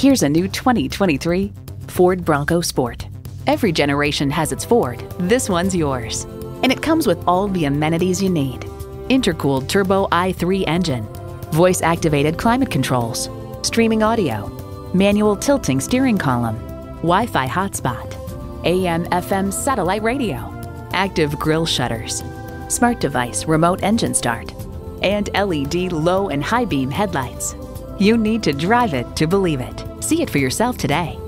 Here's a new 2023 Ford Bronco Sport. Every generation has its Ford. This one's yours. And it comes with all the amenities you need. Intercooled turbo i3 engine, voice-activated climate controls, streaming audio, manual tilting steering column, Wi-Fi hotspot, AM/FM satellite radio, active grille shutters, smart device remote engine start, and LED low and high beam headlights. You need to drive it to believe it. See it for yourself today.